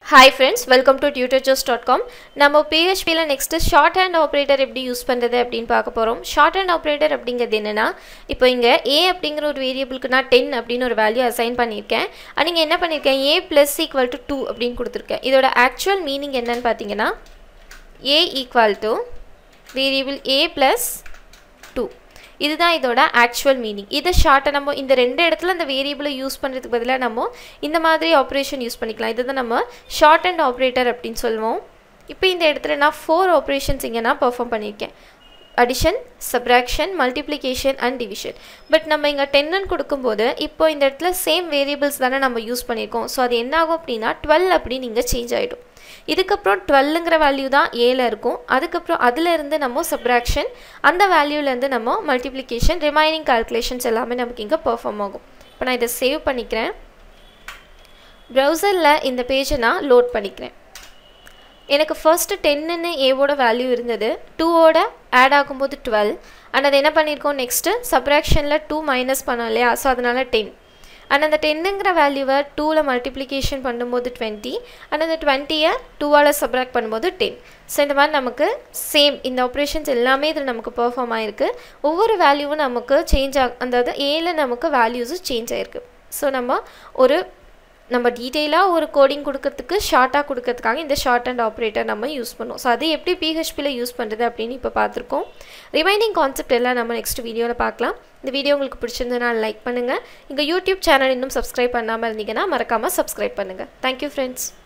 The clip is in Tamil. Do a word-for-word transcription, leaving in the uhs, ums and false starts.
Hi friends, welcome to tutorjust dot com. நம்ம P H P ல next shorthand operator எப்படி யூஸ் பண்றது அப்படினு பார்க்க போறோம். shorthand operator அப்படிங்கிறது என்னன்னா, இப்போ இங்க a அப்படிங்கற ஒரு வேரியபிளுக்கு நான் ten அப்படின ஒரு வேல்யூ அசைன் பண்ணிருக்கேன். நீங்க என்ன பண்ணிருக்கேன் a plus equal to two அப்படினு கொடுத்திருக்கேன். இதோட actual meaning என்னன்னு பாத்தீங்கன்னா a equal to variable a plus two. இதுதான் இதோட actual meaning. இத ஷார்ட்டா நம்ம இந்த ரெண்டு இடத்துல அந்த வேரியபிளை யூஸ் பண்றதுக்கு பதிலா நம்ம இந்த மாதிரி ஆபரேஷன் யூஸ் பண்ணிக்கலாம். இதுதான் நம்ம shorthand operator அப்படினு சொல்வோம். இப்போ இந்த இடத்துல நான் four ஆபரேஷன்ஸ் இங்க நான் பெர்ஃபார்ம் பண்ணிருக்கேன். addition, subtraction, multiplication and division. But நம்ம இங்க ten ன்னு கொடுக்கும்போது இப்போ இந்த இடத்துல சேம் வேரியபிள்ஸ் தான நம்ம யூஸ் பண்ணிருக்கோம். சோ அது என்ன ஆகும் அப்படினா twelve அப்படி நீங்க சேஞ்ச் ஆயிடும். இதுக்கு அப்புறம் twelve ங்கற வேல்யூ தான் a ல இருக்கும். அதுக்கு அப்புறம் அதில இருந்து நம்ம subtraction, அந்த வேல்யூல இருந்து நம்ம multiplication, remaining calculations எல்லாமே நமக்கு இங்க பெர்ஃபார்ம் ஆகும். இப்போ நான் இத சேவ் பண்ணிக்கிறேன். browserல இந்த பேஜை நான் லோட் பண்ணிக்கிறேன். எனக்கு first ten ன்னு a ஓட வேல்யூ இருந்தது. two ஓட ஆட் ஆகும்போது twelve. and அது என்ன பண்ணிருக்கோம் நெக்ஸ்ட் subtractionல two மைனஸ் பண்ணோம் இல்லையா? சோ அதனால ten. and அந்த ten ங்கற வேல்யூவை two ல மல்டிப்ளிகேஷன் பண்ணும்போது twenty and அந்த twenty ய two ஆல சப்ட்ராக்ட் பண்ணும்போது ten. சோ இந்த மாதிரி நமக்கு சேம் இந்த ஆபரேஷன்ஸ் எல்லாமே இதுல நமக்கு பெர்ஃபார்ம் ஆயிருக்கு. ஒவ்வொரு வேல்யூவும் நமக்கு சேஞ்ச் ஆ அதாவது a ல நமக்கு வேல்யூஸ் சேஞ்ச் ஆயிருக்கு. சோ நம்ம ஒரு நம்ம டீடைலா ஒரு கோடிங் கொடுக்கிறதுக்கு ஷார்ட்டா கொடுக்கிறதுக்காக இந்த shorthand operator நம்ம யூஸ் பண்ணுவோம். சோ அது எப்படி P H P ல யூஸ் பண்றது அப்படினு இப்ப பாத்துறோம். ரிமைனிங் கான்செப்ட் எல்லாம் நம்ம நெக்ஸ்ட் வீடியோல பார்க்கலாம். இந்த வீடியோ உங்களுக்கு பிடிச்சிருந்தா லைக் பண்ணுங்க. எங்க YouTube சேனல் இன்னும் Subscribe பண்ணாம இருந்தீங்கன்னா மறக்காம Subscribe பண்ணுங்க. Thank you friends.